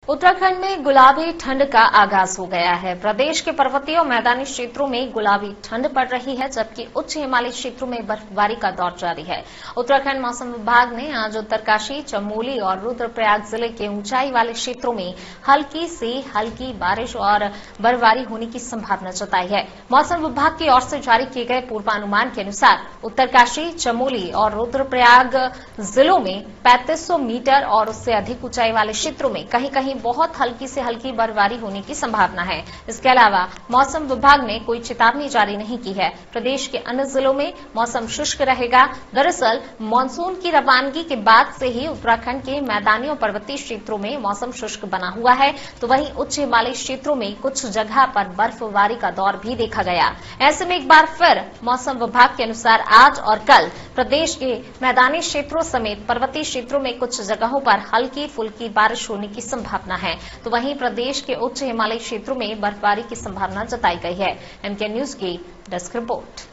उत्तराखंड में गुलाबी ठंड का आगाज हो गया है। प्रदेश के पर्वतीय और मैदानी क्षेत्रों में गुलाबी ठंड पड़ रही है, जबकि उच्च हिमालयी क्षेत्रों में बर्फबारी का दौर जारी है। उत्तराखंड मौसम विभाग ने आज उत्तरकाशी, चमोली और रुद्रप्रयाग जिले के ऊंचाई वाले क्षेत्रों में हल्की से हल्की बारिश और बर्फबारी होने की संभावना जताई है। मौसम विभाग की ओर से जारी किए गए पूर्वानुमान के अनुसार उत्तरकाशी, चमोली और रुद्रप्रयाग जिलों में 3500 मीटर और उससे अधिक ऊंचाई वाले क्षेत्रों में कहीं कहीं बहुत हल्की से हल्की बर्फबारी होने की संभावना है। इसके अलावा मौसम विभाग ने कोई चेतावनी जारी नहीं की है। प्रदेश के अन्य जिलों में मौसम शुष्क रहेगा। दरअसल मानसून की रवानगी के बाद से ही उत्तराखंड के मैदानी और पर्वतीय क्षेत्रों में मौसम शुष्क बना हुआ है, तो वहीं उच्च हिमालयी क्षेत्रों में कुछ जगह पर बर्फबारी का दौर भी देखा गया। ऐसे में एक बार फिर मौसम विभाग के अनुसार आज और कल प्रदेश के मैदानी क्षेत्रों समेत पर्वतीय क्षेत्रों में कुछ जगहों पर हल्की फुल्की बारिश होने की संभावना है, तो वहीं प्रदेश के उच्च हिमालयी क्षेत्रों में बर्फबारी की संभावना जताई गई है। एमके न्यूज की डेस्क रिपोर्ट।